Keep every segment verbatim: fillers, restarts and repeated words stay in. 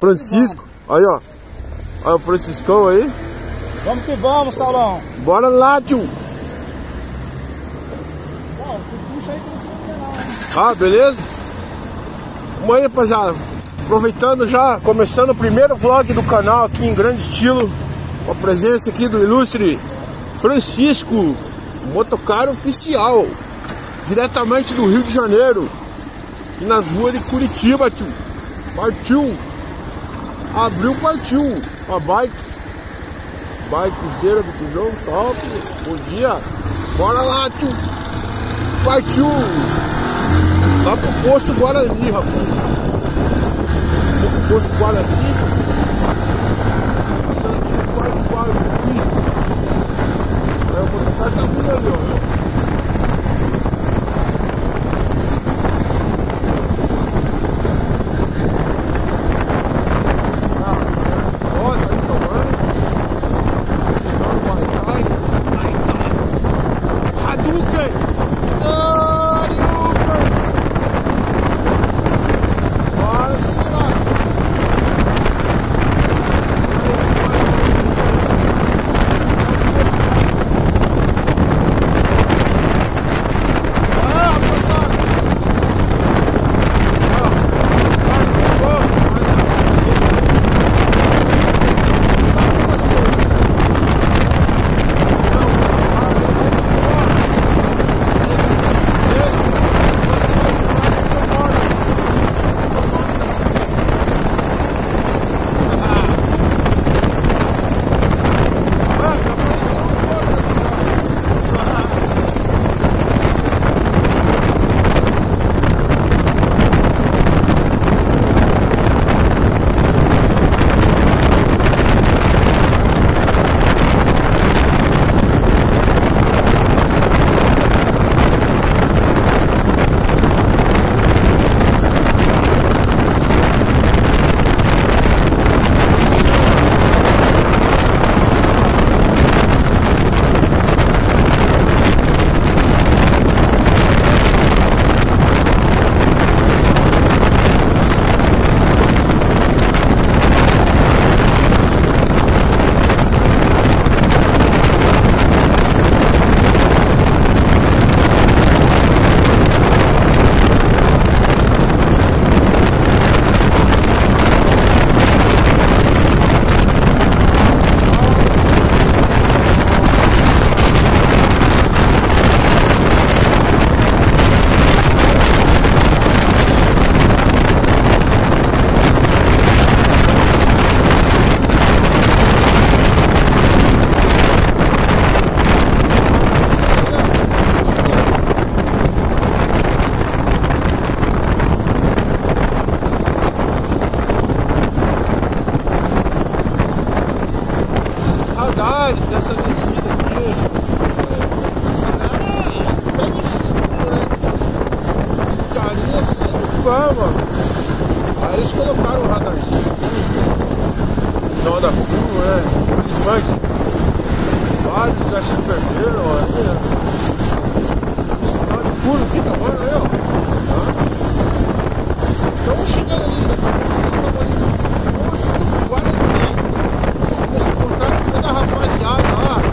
Francisco. Aí, ó. Olha o Franciscão aí. Vamos que vamos, Saulão. Bora lá, tio. Saulo, tu puxa aí que não se não. Ah, beleza? Vamos aí, rapaziada. Aproveitando já, começando o primeiro vlog do canal aqui em grande estilo. Com a presença aqui do ilustre Francisco, motocar oficial. Diretamente do Rio de Janeiro. E nas ruas de Curitiba, tio. Partiu. Abriu, partiu. A bike. Bikezeira do Tijão, salve. Bom dia. Bora lá, tio. Partiu. Lá pro posto Guarani, rapaz. Vou pro posto Guarani. Passando aqui no Parque Guarani. É, o motocar tá muito ali, ó. Dessa descida aqui, os carinhas sempre vão, mano. Aí eles colocaram o radarzinho não da curva, né? Infelizmente, vários já se perderam, olha. Sinal de curva aqui, tá bom, aí, ó. Estamos chegando ali, né? Posto Guarani. Vamos encontrar com toda a rapaziada lá.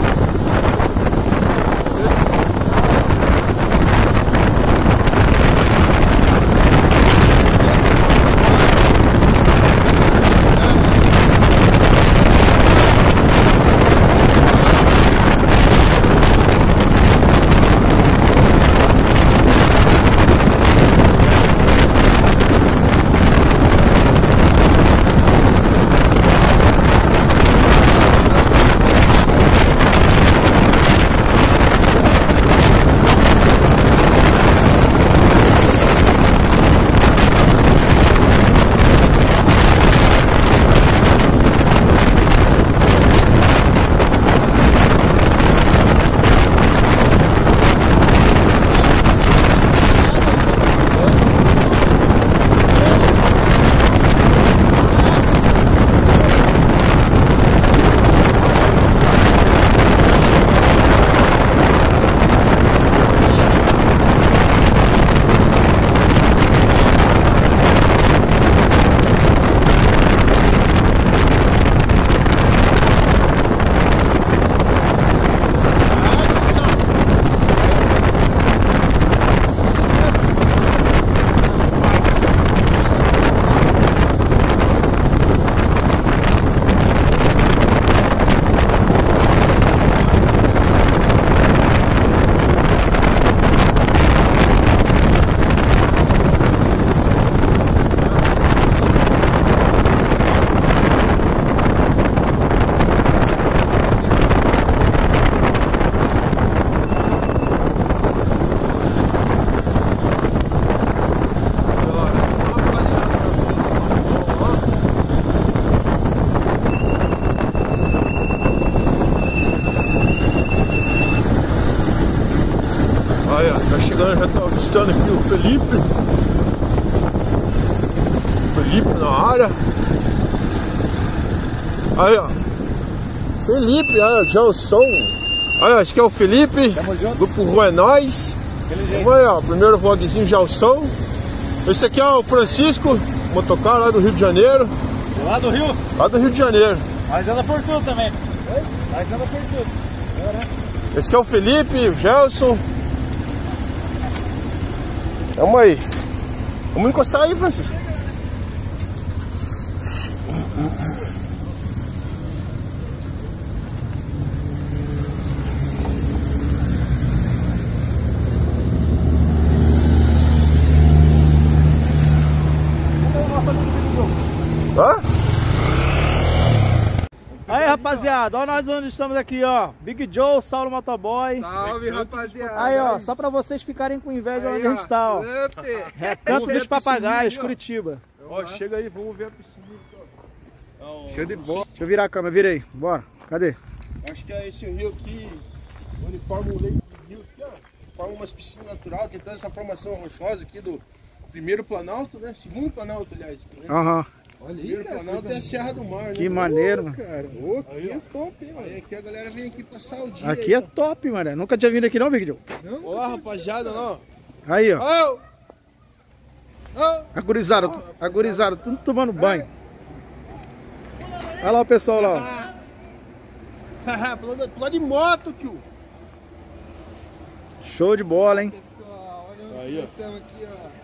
avistando aqui o Felipe. Felipe na área. Aí, ó. Felipe, olha, já o som. Olha, acho que é o Felipe. Tamo junto. Grupo Rua é Nós. Vamos aí, ó. Primeiro vlogzinho já o som. Esse aqui é o Francisco, motocar lá do Rio de Janeiro. Lá do Rio? Lá do Rio de Janeiro. Nós anda por tudo também. Oi? Nós anda por tudo. É, né? Esse aqui é o Felipe, o Gelson. Vamos aí. Vamos encostar aí, Francisco. Hã? Aí, rapaziada, olha nós onde estamos aqui, ó. Big Joe, Saulo Motoboy. Salve, rapaziada. Aí, ó, só pra vocês ficarem com inveja Aí, onde a gente tá, ó. Recanto dos Papagaios, Curitiba. Ó, chega aí, vamos ver a piscina. Show de bola. Deixa eu virar a câmera, vira aí. Bora. Cadê? Acho que é esse rio aqui, onde forma o leito do rio aqui, ó. Forma umas piscinas naturais, tem toda essa formação rochosa aqui do primeiro Planalto, né? Segundo Planalto, aliás. Né? Aham. Olha aí, primeiro Planalto é a Serra do Mar, né? Que maneiro, mano. Cara, ô, aqui é top, hein, mano. Aqui a galera vem aqui passar o dia. Aqui aí, é top, mano. Nunca tinha vindo aqui não, Big Joe. Ó, rapaziada, ó. Aí, ó. Ó! Ó! A gurizada, a gurizada, tudo tomando banho. Olha lá o pessoal lá, Haha, pula pula de moto, tio. ó. Show de bola, hein? Pessoal, olha onde Aí, nós ó. estamos aqui, ó.